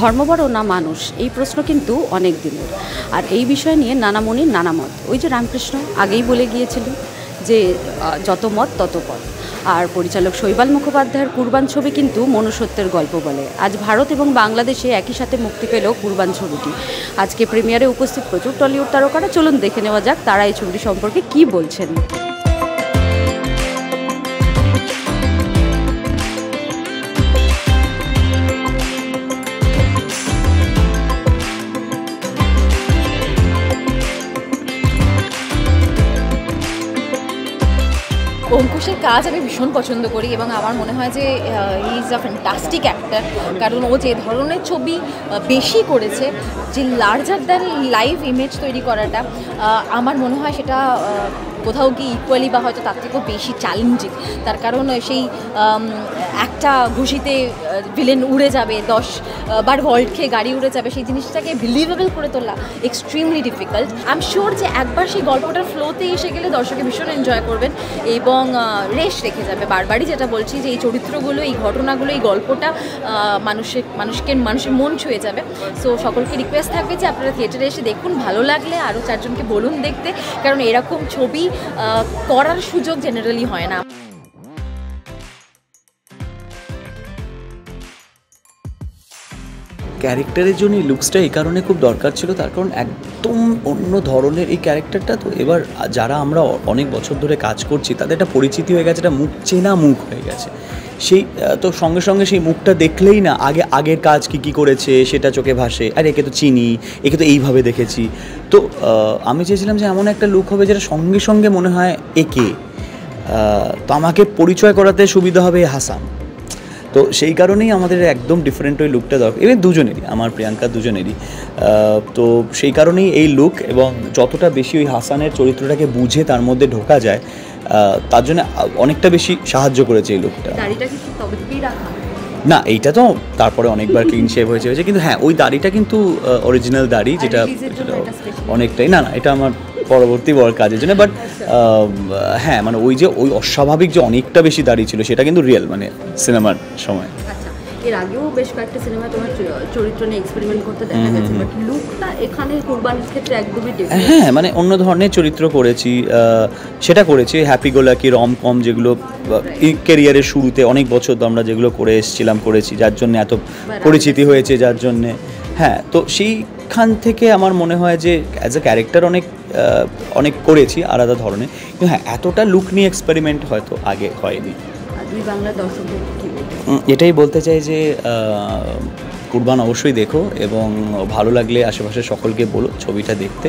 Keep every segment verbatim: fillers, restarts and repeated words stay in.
ধর্ম বড় না মানুষ, এই প্রশ্ন কিন্তু অনেক দিনের। আর এই বিষয় নিয়ে নানা মনির নানা মত। ওই যে রামকৃষ্ণ আগেই বলে গিয়েছিল যে যত মত তত পথ। আর পরিচালক শৈবাল মুখোপাধ্যায়ের কুরবান ছবি কিন্তু মনুষ্যত্বের গল্প বলে। আজ ভারত এবং বাংলাদেশে একই সাথে মুক্তি পেল কুরবান ছবিটি। আজকে প্রিমিয়ারে উপস্থিত প্রচুর টলিউড তারকারা, চলুন দেখে নেওয়া যাক তারা এই ছবিটি সম্পর্কে কী বলছেন। অঙ্কুশের কাজ আমি ভীষণ পছন্দ করি এবং আমার মনে হয় যে he is a fantastic actor, কারণ ও যে ধরনের ছবি বেশি করেছে, যে লার্জার দ্যান লাইভ ইমেজ তৈরি করাটা, আমার মনে হয় সেটা কোথাও কি ইকুয়ালি বা হয়তো তার থেকেও বেশি চ্যালেঞ্জিং। তার কারণ সেই একটা ঘুষিতে ভিলেন উড়ে যাবে, দশ বার ভল্ট খেয়ে গাড়ি উড়ে যাবে, সেই জিনিসটাকে বিলিভেবল করে তোলা extremely difficult. I am sure যে একবার সেই গল্পটার ফ্লোতে এসে গেলে দর্শকে ভীষণ এনজয় করবেন এবং রেশ রেখে যাবে। বারবারই যেটা বলছি যে এই চরিত্রগুলো, এই ঘটনাগুলো, এই গল্পটা মানুষের মানুষকে মানুষের মন ছুঁয়ে যাবে। সো সকলকে রিকোয়েস্ট থাকবে যে আপনারা থিয়েটারে এসে দেখুন, ভালো লাগলে আরও চারজনকে বলুন দেখতে, কারণ এরকম ছবি করার সুযোগ জেনারেলি হয় না। ক্যারেক্টারের জন্য এই লুকসটা এই কারণে খুব দরকার ছিল, তার কারণ একদম অন্য ধরনের এই ক্যারেক্টারটা। তো এবার যারা আমরা অনেক বছর ধরে কাজ করছি তাদের একটা পরিচিতি হয়ে গেছে, একটা মুখ চেনা মুখ হয়ে গেছে। সেই তো সঙ্গে সঙ্গে সেই মুখটা দেখলেই না আগে আগের কাজ কী কী করেছে সেটা চোখে ভাসে, আর একে তো চিনি, একে তো এইভাবে দেখেছি। তো আমি চেয়েছিলাম যে এমন একটা লুক হবে যেটা সঙ্গে সঙ্গে মনে হয় একে, তো আমাকে পরিচয় করাতে সুবিধা হবে হাসান। তো সেই কারণেই আমাদের একদম ডিফারেন্ট ওই লুকটা দরকার, এবং দুজনেরই, আমার প্রিয়াঙ্কা দুজনেরই। তো সেই কারণেই এই লুক, এবং যতটা বেশি ওই হাসানের চরিত্রটাকে বুঝে তার মধ্যে ঢোকা যায়, তার জন্য অনেকটা বেশি সাহায্য করেছে এই লুকটা। না, এইটা তো তারপরে অনেকবার ক্লিন শেভ হয়েছে হয়েছে কিন্তু হ্যাঁ, ওই দাড়িটা কিন্তু অরিজিনাল দাড়ি, যেটা অনেকটাই না না এটা আমার পরবর্তী বড় কাজের জন্য। বাট হ্যাঁ, মানে ওই যে ওই অস্বাভাবিক যে অনেকটা বেশি দাঁড়িয়ে ছিল সেটা কিন্তু রিয়েল, মানে সিনেমার সময়। এর আগেও বেশ কয়েকটা সিনেমা তোমার চরিত্র নিয়ে এক্সপেরিমেন্ট করতে দেখা গেছে, বাট লুকটা এখানে কুরবানির ক্ষেত্রে একদমই ডিফারেন্ট। হ্যাঁ, মানে অন্য ধরনের চরিত্র করেছি, সেটা করেছি হ্যাপি গোলাকি রম কম, যেগুলো ক্যারিয়ারের শুরুতে অনেক বছর তো আমরা যেগুলো করে এসেছিলাম করেছি, যার জন্য এত পরিচিতি হয়েছে, যার জন্যে হ্যাঁ। তো সেইখান থেকে আমার মনে হয় যে অ্যাজ এ ক্যারেক্টার অনেক অনেক করেছি আলাদা ধরনের, কিন্তু হ্যাঁ এতটা লুক নিয়ে এক্সপেরিমেন্ট হয়তো আগে হয়নি। দুই বাংলার দর্শকদের এটাই বলতে চাই যে কুরবান অবশ্যই দেখো, এবং ভালো লাগলে আশেপাশে সকলকে বলো ছবিটা দেখতে।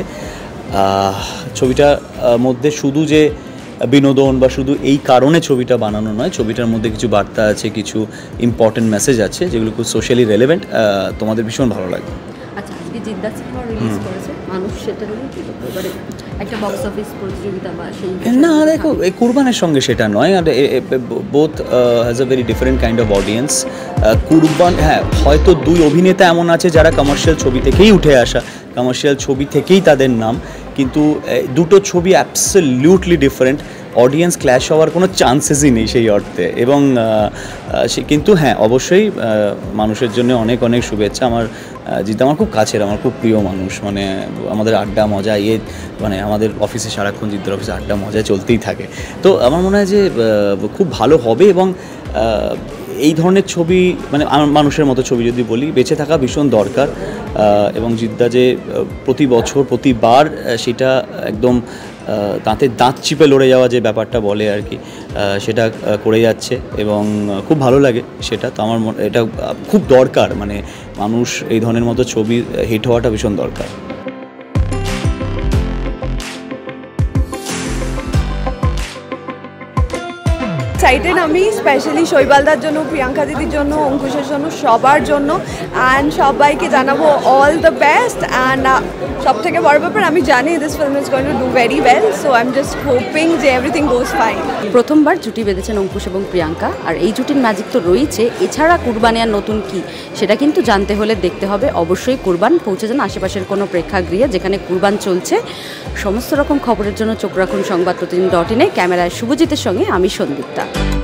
ছবিটার মধ্যে শুধু যে বিনোদন বা শুধু এই কারণে ছবিটা বানানো নয়, ছবিটার মধ্যে কিছু বার্তা আছে, কিছু ইম্পর্টেন্ট মেসেজ আছে যেগুলো খুব সোশ্যালি রেলেভেন্ট, তোমাদের ভীষণ ভালো লাগবে। আচ্ছা, আজকে জিত সিনেমা রিলিজ করেছে মানুষ, সেটা নিয়ে কি এবারে একটা বক্স অফিস প্রতিযোগিতা বা সেই না, দেখো এই কুরবানের সঙ্গে সেটা নয়, আর both has a very different kind of audience. Qurbaan হ্যাঁ হয়তো দুই অভিনেতা এমন আছে যারা কমার্শিয়াল ছবি থেকেই উঠে আসা, কমার্শিয়াল ছবি থেকেই তাদের নাম, কিন্তু দুটো ছবি অ্যাবসলিউটলি ডিফারেন্ট, অডিয়েন্স ক্ল্যাশ হওয়ার কোনো চান্সেসই নেই সেই অর্থে। এবং সে কিন্তু হ্যাঁ অবশ্যই মানুষের জন্য অনেক অনেক শুভেচ্ছা। আমার জিত আমার খুব কাছের, আমার খুব প্রিয় মানুষ, মানে আমাদের আড্ডা মজা ইয়ে মানে আমাদের অফিসে সারাক্ষণ জিদ্দার অফিসে আড্ডা মজা চলতেই থাকে। তো আমার মনে হয় যে খুব ভালো হবে, এবং এই ধরনের ছবি মানে মানুষের মতো ছবি যদি বলি বেঁচে থাকা ভীষণ দরকার, এবং জিদ্দা যে প্রতি বছর প্রতিবার সেটা একদম দাঁতে দাঁত চিপে লড়ে যাওয়া যে ব্যাপারটা বলে আর কি, সেটা করে যাচ্ছে এবং খুব ভালো লাগে সেটা। তো আমার এটা খুব দরকার, মানে মানুষ এই ধরনের মতো ছবি হিট হওয়াটা ভীষণ দরকার। এক্সাইটেড আমি, স্পেশালি শৈবালদার জন্য, প্রিয়াঙ্কা দিদির জন্য, অঙ্কুশের জন্য, সবার জন্য, অ্যান্ড সবাইকে জানাবো অল দ্য বেস্ট। অ্যান্ড সব থেকে বড় ব্যাপার আমি জানি this film is going to do very well, so I am just hoping যে এভরিথিং গোজ ফাইন। প্রথমবার জুটি বেঁধেছেন অঙ্কুশ এবং প্রিয়াঙ্কা, আর এই জুটির ম্যাজিক তো রয়েছে। এছাড়া কুরবানি আর নতুন কি সেটা কিন্তু জানতে হলে দেখতে হবে অবশ্যই কুরবান। পৌঁছে যান আশেপাশের কোনো প্রেক্ষাগৃহে যেখানে কুরবান চলছে। সমস্ত রকম খবরের জন্য চোখ রাখুন সংবাদ প্রতিদিন ডট ইনে। ক্যামেরায় শুভজিতের সঙ্গে আমি সন্দীপ্তা।